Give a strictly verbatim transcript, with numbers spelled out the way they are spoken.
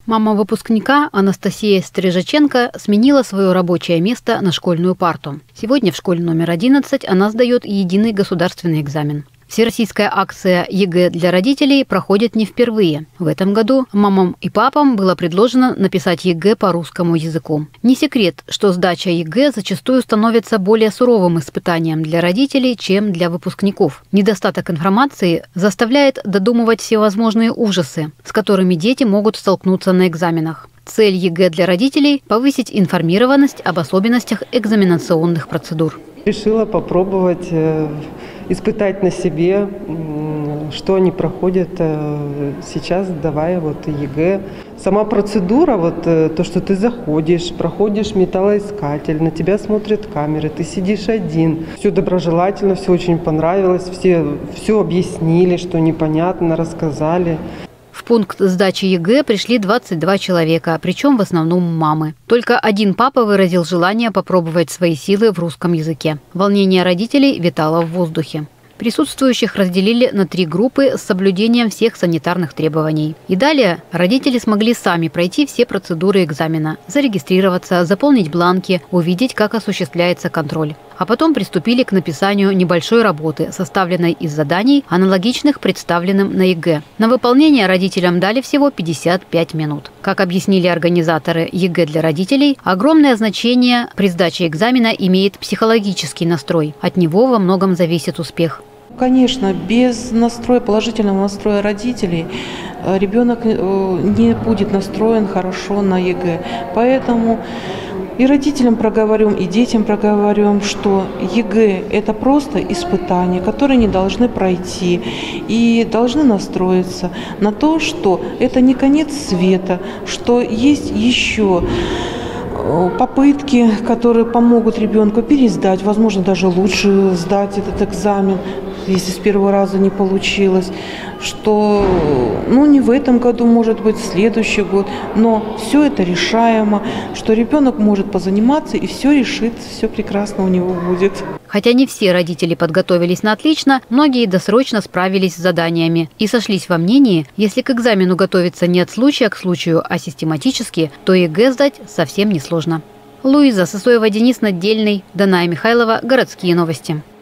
Мама выпускника Анастасия Стрижаченко сменила свое рабочее место на школьную парту. Сегодня в школе номер одиннадцать она сдает единый государственный экзамен. Всероссийская акция ЕГЭ для родителей проходит не впервые. В этом году мамам и папам было предложено написать ЕГЭ по русскому языку. Не секрет, что сдача ЕГЭ зачастую становится более суровым испытанием для родителей, чем для выпускников. Недостаток информации заставляет додумывать всевозможные ужасы, с которыми дети могут столкнуться на экзаменах. Цель ЕГЭ для родителей – повысить информированность об особенностях экзаменационных процедур. Решила попробовать испытать на себе, что они проходят сейчас, давая вот ЕГЭ. Сама процедура, вот то, что ты заходишь, проходишь металлоискатель, на тебя смотрят камеры, ты сидишь один. Все доброжелательно, все очень понравилось, все, все объяснили, что непонятно, рассказали. В пункт сдачи ЕГЭ пришли двадцать два человека, причем в основном мамы. Только один папа выразил желание попробовать свои силы в русском языке. Волнение родителей витало в воздухе. Присутствующих разделили на три группы с соблюдением всех санитарных требований. И далее родители смогли сами пройти все процедуры экзамена, зарегистрироваться, заполнить бланки, увидеть, как осуществляется контроль. А потом приступили к написанию небольшой работы, составленной из заданий, аналогичных представленным на ЕГЭ. На выполнение родителям дали всего пятьдесят пять минут. Как объяснили организаторы ЕГЭ для родителей, огромное значение при сдаче экзамена имеет психологический настрой. От него во многом зависит успех. Конечно, без настроя, положительного настроя родителей ребенок не будет настроен хорошо на ЕГЭ. Поэтому и родителям проговорим, и детям проговорим, что ЕГЭ – это просто испытания, которые не должны пройти, и должны настроиться на то, что это не конец света, что есть еще попытки, которые помогут ребенку пересдать, возможно, даже лучше сдать этот экзамен, если с первого раза не получилось, что ну, не в этом году, может быть, в следующий год, но все это решаемо, что ребенок может позаниматься и все решит, все прекрасно у него будет. Хотя не все родители подготовились на отлично, многие досрочно справились с заданиями и сошлись во мнении, если к экзамену готовиться не от случая к случаю, а систематически, то ЕГЭ сдать совсем несложно. Луиза Сысоева, Денис Надельный, Даная Михайлова, Городские новости.